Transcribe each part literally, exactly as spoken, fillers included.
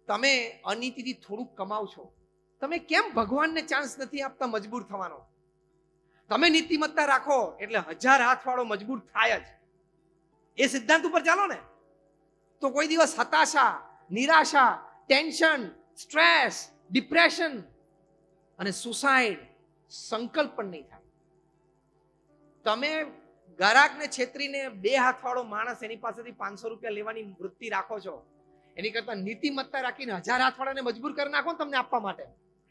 તમે અનીતિથી થોડુંક કમાવ છો, તમે કેમ ભગવાનને ચાન્સ નથી આપતા મજબૂર થવાનો? તમે નીતિમત્તા રાખો એટલે હજાર હાથ વાળો મજબૂર થાય જ. એ સિદ્ધાંત ઉપર ચાલો ને તો કોઈ દિવસ હતાશા, નિરાશા, ટેન્શન, સ્ટ્રેસ, ડિપ્રેશન અને સુસાઇડ સંકલ્પ પણ નહીં થાય. તમે ગ્રાહકને છેતરીને બે હાથ વાળો માણસ એની પાસેથી પાંચસો રૂપિયા લેવાની વૃત્તિ રાખો છો, એની કરતા નીતિમત્તા રાખીને હજાર હાથ વાળાને મજબૂર કરી નાખો ને તમને આપવા માટે.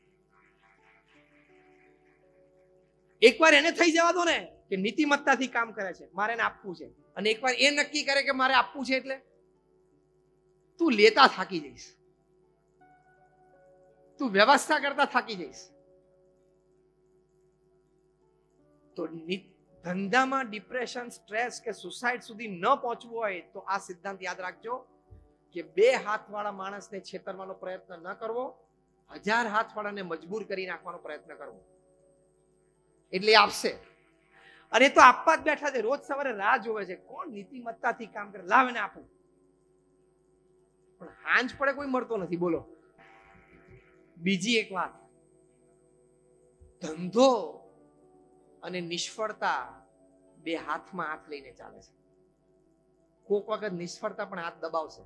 એકવાર એને થઈ જવા દો ને કે નીતિમત્તાથી કામ કરે છે, મારે એને આપવું છે, અને એકવાર એ નક્કી કરે કે મારે આપવું છે એટલે તું લેતા થાકી જઈશ, તું વ્યવસ્થા કરતા થાકી જઈશ. તો ધંધામાં ડિપ્રેશન, સ્ટ્રેસ કે સુસાઇડ સુધી ન પહોંચવું હોય તો આ સિદ્ધાંત યાદ રાખજો કે બે હાથ વાળા માણસને છેતરવાનો પ્રયત્ન ન કરવો, હજાર હાથ વાળાને મજબૂર કરી નાખવાનો પ્રયત્ન કરવો, એટલે આપશે. અને તો આપવા જ બેઠા છે, રોજ સવારે રાહ જોવે છે કોણ નીતિમત્તાથી કામ કરે, લાવ એને આપું. પણ હાંજ પડે કોઈ મળતો નથી. બોલો. બીજી એક વાત, ધંધો અને નિષ્ફળતા બે હાથમાં હાથ લઈને ચાલે છે. કોક વખત નિષ્ફળતા પણ હાથ દબાવશે.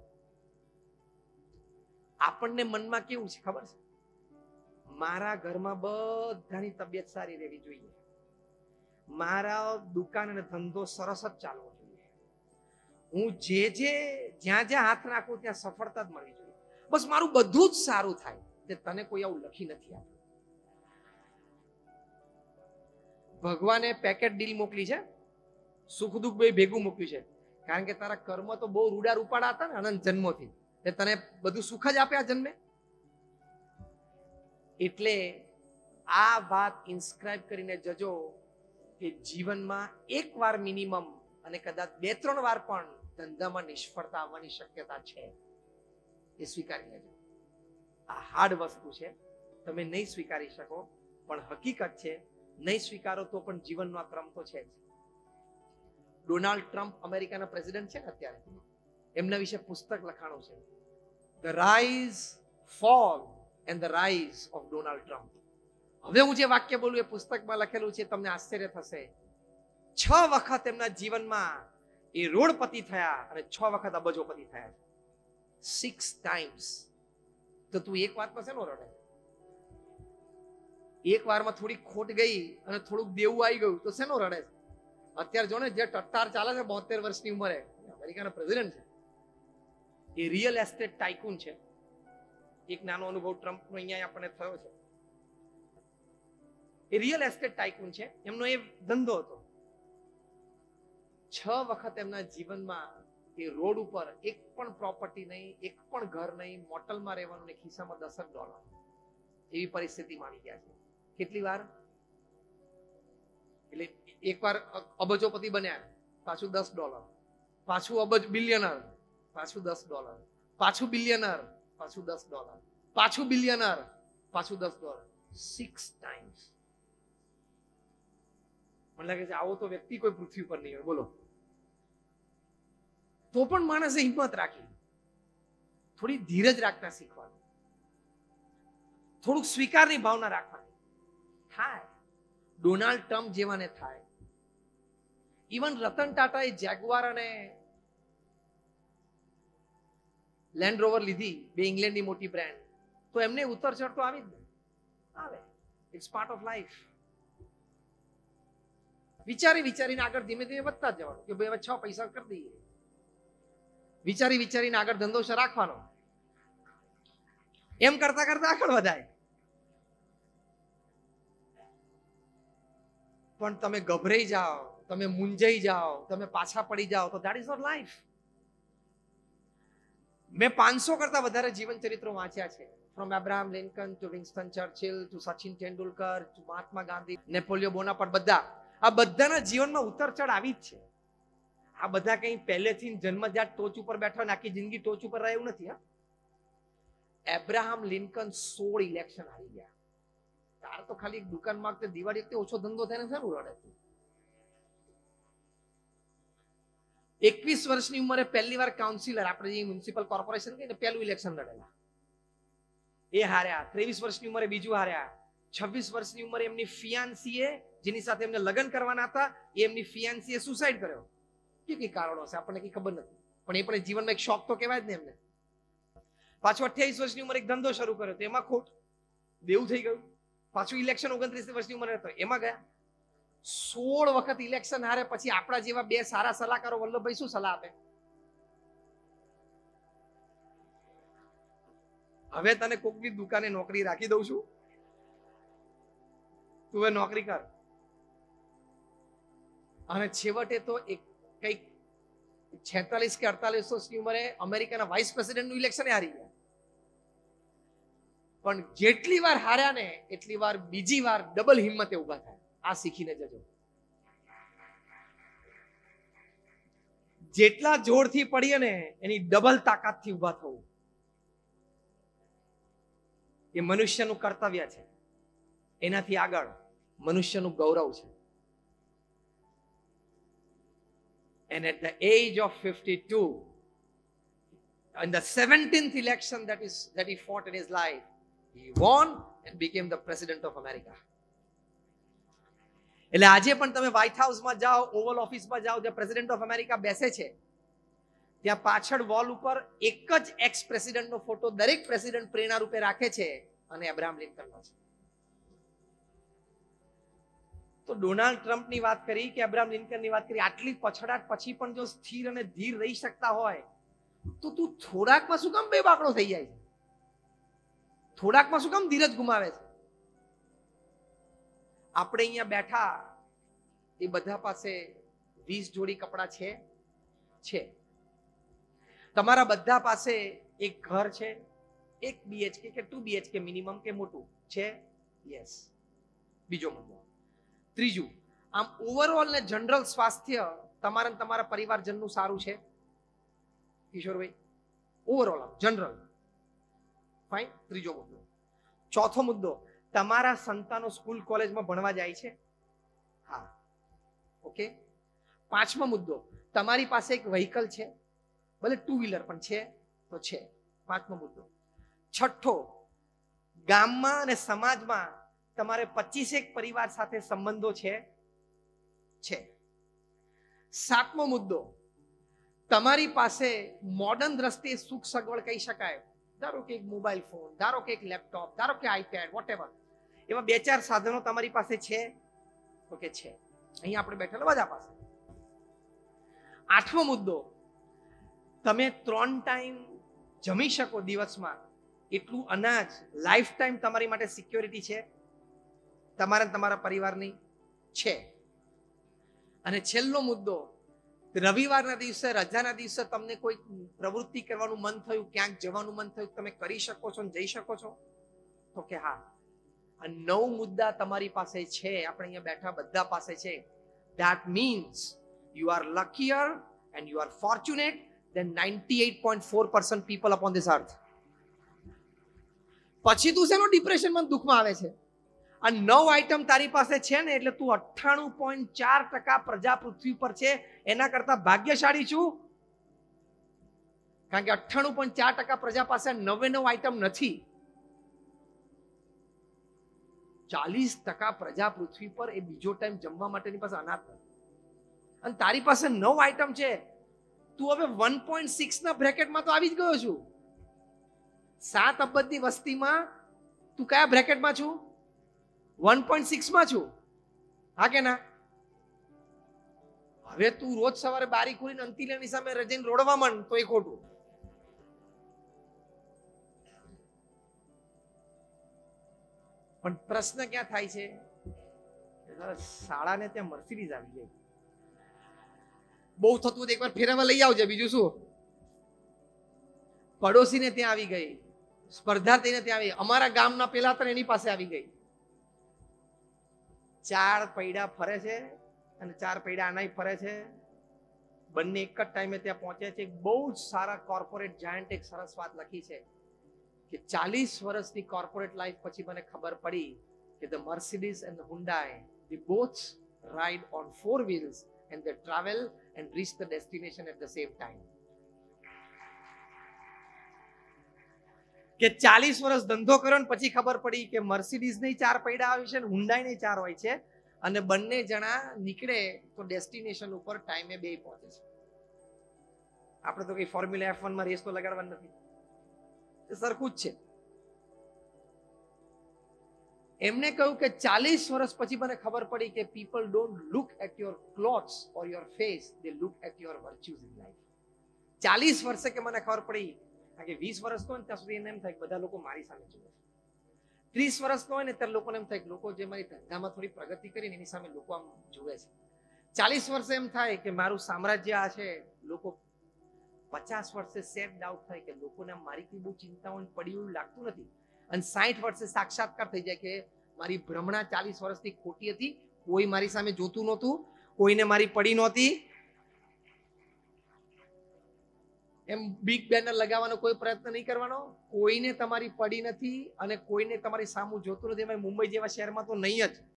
આપણને મનમાં કેવું છે ખબર છે? મારા ઘરમાં બધાની તબિયત સારી રહેવી જોઈએ, મારા દુકાન અને ધંધો સરસ જ ચાલવો જોઈએ, હું જે જે જ્યાં જ્યાં હાથ નાખું ત્યાં સફળતા જ મળવી જોઈએ, બસ મારું બધું જ સારું થાય. તે તને કોઈ આવું લખી નથી આપ્યું. ભગવાને પેકેટ ડીલ મોકલી છે, સુખ દુઃખ બે ભેગું મૂક્યું છે, કારણ કે તારા કર્મ તો બહુ રૂડા રૂપાડા હતા ને અનંત જન્મોથી, તે તને બધું સુખ જ આપ્યા જન્મે. એટલે આ વાત ઇન્સ્ક્રાઇબ કરીને જજો કે જીવનમાં એક વાર મિનિમમ અને કદાચ બે ત્રણ વાર પણ ધંધામાં નિષ્ફળતા આવવાની શક્યતા છે. એ સ્વીકારી લેજો. આ હાર્ડ વસ્તુ છે, તમે નહીં સ્વીકારી શકો, પણ હકીકત છે. નહીં સ્વીકારો તો પણ જીવનનો આ ક્રમ તો છે જ. ડોનાલ્ડ ટ્રમ્પ અમેરિકાના પ્રેસિડેન્ટ છે ને અત્યારે, એમના વિશે પુસ્તક લખાણું છે, the rise, fall and the rise of Donald Trump. હવે હું જે વાક્ય બોલું એ પુસ્તકમાં લખેલું છે, તમને આશ્ચર્ય થશે. છ વખત એમના જીવનમાં એ રોડપતિ થયા અને છ વખત અબજોપતિ થયા. Six times. તો તું એક વાતમાં છે નો રડે? એક વારમાં થોડી ખોટ ગઈ અને થોડુંક દેવું આવી ગયું તો શેનો રડે છે? અત્યારે જો ને જે ટટ્ટાર ચાલે છે બોતેર વર્ષની ઉંમરે, અમેરિકાના પ્રેસિડેન્ટ છે, એ રિયલ એસ્ટેટ ટાઇકૂન છે. એક નાનો અનુભવ ટ્રમ્પનો અહીંયા આપણને થયો છે. એ રિયલ એસ્ટેટ ટાઇકૂન છે, એમનો એ ધંધો હતો. છ વખત એમના જીવનમાં એ રોડ ઉપર એક પણ પ્રોપર્ટી નહીં, એક પણ ઘર નહીં, મોટલમાં રહેવાનું ને ખિસ્સામાં દસ જ ડોલર, એવી પરિસ્થિતિમાં આવી ગયા છે. કેટલી વાર? એટલે એક વાર અબજોપતિ બન્યા, પાછું દસ ડોલર, પાછું અબજ બિલિયનર, પાછું દસ ડોલર, પાછું બિલિયનર, પાછું દસ ડોલર, પાછું બિલિયનર, પાછું દસ ડોલર. Six times. મને લાગે છે આવો તો વ્યક્તિ કોઈ પૃથ્વી પર નહીં હોય. બોલો. તો પણ માણસે હિંમત રાખી, થોડી ધીરજ રાખતા શીખવાનું, થોડુંક સ્વીકારની ભાવના રાખવાની. થાય. ડોનાલ્ડ ટ્રમ્પ જેવાને થાય. ઇવન રતન ટાટા એ જેગુઆર અને લેન્ડ રોવર લીધી, બે ઇંગ્લેન્ડની મોટી બ્રાન્ડ, તો એમને ઉતર ચઢ તો આવી જ આવે. It's part of life. વિચારી વિચારીને આગળ ધીમે ધીમે વધતા જ જવાનું કે ભાઈ હવે છ પૈસા કરી દઈએ. વિચારી વિચારીને આગળ ધંધો રાખવાનો. એમ કરતા કરતા આગળ વધાય. પણ તમે ગભરાઈ જાઓ, તમે મૂંઝાઈ જાઓ, તમે પાછા પડી જાઓ તો ધેટ ઇઝ નોટ લાઈફ. મેં પાંચસો કરતા વધારે જીવન ચરિત્રો વાંચ્યા છે. From Abraham Lincoln to Winston Churchill to Sachin Tendulkar to Mahatma Gandhi, Napoleon Bonaparte, બધા આ બધાના જીવનમાં ઉતર ચઢ આવી જ છે. આ બધા કઈ પહેલેથી જન્મજાત ટોચ ઉપર બેઠા ને આખી જિંદગી ટોચ ઉપર રહે એવું નથી. હા, એબ્રાહમ લિંકન સોળ ઇલેક્શન હારી ગયા. તાર તો ખાલી દુકાનમાં દિવાળી વખતે ઓછો ધંધો થાય ને સારું રડે. એકવીસ વર્ષની ઉંમરે પહેલી વાર કાઉન્સિલર, આપણે જે મ્યુનિસિપલ કોર્પોરેશન કહીને પહેલું ઇલેક્શન લડેલા. એ હાર્યા. ત્રેવીસ વર્ષની ઉંમરે બીજું હાર્યા. છવ્વીસ વર્ષની ઉંમરે એમની ફિયાન્સીએ, જેની સાથે એમને લગ્ન કરવાના હતા, એ એમની ફિયાન્સીએ સુસાઇડ કર્યો. કે કઈ કારણો છે આપણને કઈ ખબર નથી, પણ એ પણ જીવનમાં એક શોખ તો કહેવાય જ ને એમને. પાછું અઠ્યાવીસ વર્ષની ઉંમરે એક ધંધો શરૂ કર્યો તો એમાં ખોટ, દેવું થઈ ગયું. પાછું ઇલેક્શન ઓગણત્રીસ વર્ષની ઉંમરે હતો, એમાં ગયા. સોળ વખત ઇલેક્શન હારે પછી આપણા જેવા બે સારા સલાહકારો વલ્લભભાઈ શું સલાહ આપે? હવે તને કોકની દુકાને નોકરી રાખી દઉં છું, તું હવે નોકરી કર. અને છેવટે તો એક કઈક છેતાલીસ કે અડતાલીસ વર્ષની ઉંમરે અમેરિકાના વાઇસ પ્રેસિડેન્ટનું ઇલેક્શન હારી ગયા. પણ જેટલી વાર હાર્યા ને એટલી વાર બીજી વાર ડબલ હિંમતે ઉભા થાય. આ શીખીને જજો. જેટલા જોરથી પડીએ ને એની ડબલ તાકાતથી ઉભા થવું એ મનુષ્યનું કર્તવ્ય છે. એનાથી આગળ મનુષ્યનું ગૌરવ છે. And at the age of fifty-two, in the seventeenth election that is that he fought in his life, he won and became the president of America. એટલે આજે પણ તમે વ્હાઇટ હાઉસમાં જાઓ, ઓવલ ઓફિસમાં જાઓ, જ્યાં પ્રેસિડેન્ટ ઓફ અમેરિકા બેસે છે, ત્યાં પાછળ વોલ ઉપર એક જ એક્સ પ્રેસિડેન્ટનો ફોટો દરેક પ્રેસિડેન્ટ પ્રેરણા રૂપે રાખે છે, અને અબ્રાહમ લિંકનનો છે. તો ડોનાલ્ડ ટ્રમ્પની વાત કરી કે અબ્રાહમ લિંકનની વાત કરી, આટલી પછડાટ પછી પણ જો સ્થિર અને ધીર રહી શકતા હોય તો તું થોડાકમાં શું કામ બે બાકડો થઈ જાય છે? થોડાકમાં શું કામ ધીરજ ગુમાવે છે? આપણે અહીંયા બેઠા એ બધા પાસે વીસ જોડી કપડા છે છે તમારા બધા પાસે એક ઘર છે, એક બીએચકે કે ટુ બીએચકે મિનિમમ કે મોટું છે. યસ. બીજો મુદ્દો. ત્રીજું, આમ ઓવરઓલ ને જનરલ સ્વાસ્થ્ય તમારા તમારા પરિવારજનનું સારું છે કિશોરભાઈ? Overall general fine. ત્રીજો મુદ્દો. ચોથો મુદ્દો, તમારા સંતાનો સ્કૂલ કોલેજમાં ભણવા જાય છે? હા. ઓકે. પાંચમો મુદ્દો, તમારી પાસે એક વ્હીકલ છે, ભલે ટુ વ્હીલર પણ છે તો છે. પાંચમો મુદ્દો. છઠ્ઠો, ગામમાં અને સમાજમાં તમારે પચીસેક પરિવાર સાથે સંબંધો છે છે સાતમો મુદ્દો, તમારી પાસે મોડર્ન દ્રષ્ટિએ સુખ સગવડ કહી શકાય, ધારો કે એક મોબાઈલ ફોન, ધારો કે એક લેપટોપ, ધારો કે આઈપેડ, વોટેવર, એવા બે ચાર સાધનો તમારી પાસે છે તો કે છે. અહીંયા આપણે બેઠેલા બધા પાસે. આઠમો મુદ્દો, તમે ત્રણ ટાઈમ જમી શકો દિવસમાં એટલું અનાજ લાઈફ ટાઈમ તમારી માટે સિક્યોરિટી છે તમારા તમારા પરિવારની? છે. અને છેલ્લો મુદ્દો, રવિવારના દિવસે, રજાના દિવસે તમને કોઈ પ્રવૃત્તિ કરવાનું મન થયું, ક્યાંક જવાનું મન થયું, તમે કરી શકો છો, જઈ શકો છો તો કે હા. આ નવ મુદ્દા તમારી પાસે છે, આપણે અહીંયા બેઠા બધા પાસે છે. That means you are luckier and you are fortunate than ninety-eight point four percent people upon this earth. પછી તું શેનો ડિપ્રેશનમાં દુઃખમાં આવે છે? આ નવ આઈટમ તારી પાસે છે ને એટલે તું અઠ્ઠાણું પોઈન્ટ ચાર ટકા પ્રજા પૃથ્વી પર છે એના કરતા ભાગ્યશાળી છું. કારણ કે અઠ્ઠાણું પોઈન્ટ ચાર ટકા પ્રજા પાસે નવે નવ આઈટમ નથી. ચાલીસ ટકા પ્રજા પૃથ્વી પર એ બીજો ટાઈમ જમવા માટેની પાસે અનાજ નથી, અને તારી પાસે નવ આઈટમ છે. તું હવે વન પોઈન્ટ સિક્સ ના બ્રેકેટમાં તો આવી જ ગયો છું. સાત અબજની વસ્તીમાં તું કયા બ્રેકેટમાં છું? વન પોઈન્ટ સિક્સ માં છું. હા કે ના? હવે તું રોજ સવારે બારી ખોલીને અંતિલાની સામે રજીને રોડવા માંડ તો એ ખોટું. પણ પ્રશ્ન ક્યાં થાય છે? શાળાને ત્યાં મર્સિડીઝ આવી ગઈ. બહુ થતું એકવાર ફેરવા લઈ આવજે, બીજું શું. પડોશીને ત્યાં આવી ગઈ, સ્પર્ધાર્થીને ત્યાં આવી, અમારા ગામના પેલા તો એની પાસે આવી ગઈ. ચાર પૈડા ફરે છે અને ચાર પૈડા આનાય ફરે છે, બંને એક જ ટાઈમે ત્યાં પહોંચે છે. બહુ જ સારા કોર્પોરેટ જાયન્ટ એક સરસ વાત લખી છે કે ચાલીસ વર્ષની કોર્પોરેટ લાઈફ પછી મને ખબર પડી કે the Mercedes and the Hyundai, they both ride on four wheels and they travel and reach the destination at the same time. કે ચાલીસ વર્ષ ધંધો કર્યો ને પછી ખબર પડી કે મર્સિડીઝ ની ચાર પૈડા આવી છે ને હુન્ડાઈ ની ચાર હોય છે, અને બંને જણા નીકળે તો ડેસ્ટિનેશન ઉપર ટાઈમે બે પહોંચે છે. આપણે તો કઈ ફોર્મ્યુલા એફ વન માં રેસ તો લગાડવાની નથી, સરખું જ છે. એમને કહ્યું કે ચાલીસ વર્ષ પછી મને ખબર પડી કે people don't look at your clothes or your face, they look at your virtues in life. ચાલીસ વર્ષે કે મને ખબર પડી, કારણ કે વીસ વર્ષ હોય ને ત્યાં સુધી એને એમ થાય કે બધા લોકો મારી સામે જુએ છે. ત્રીસ વર્ષ હોય ને ત્યારે લોકોને એમ થાય કે લોકો જે મારી ધંધામાં થોડી પ્રગતિ કરીને એની સામે લોકો આમ જુએ છે. ચાલીસ વર્ષે એમ થાય કે મારું સામ્રાજ્ય આ છે, લોકો પચાસ વર્ષે સેટ ડાઉટ થાય કે લોકોને મારી કઈ બહુ ચિંતા હોય પડી એવું લાગતું નથી, અને સાઠ વર્ષે સાક્ષાત્કાર થઈ જાય કે મારી ભ્રમણા ચાલીસ વર્ષથી ખોટી હતી, કોઈ મારી સામે જોતું નહોતું, કોઈને મારી પડી નહોતી. એમ બિગ બેનર લગાવવાનો કોઈ પ્રયત્ન નહીં કરવાનો, કોઈને તમારી પડી નથી અને કોઈને તમારી સામું જોતું નથી. મુંબઈ જેવા શહેરમાં તો નહીં જ.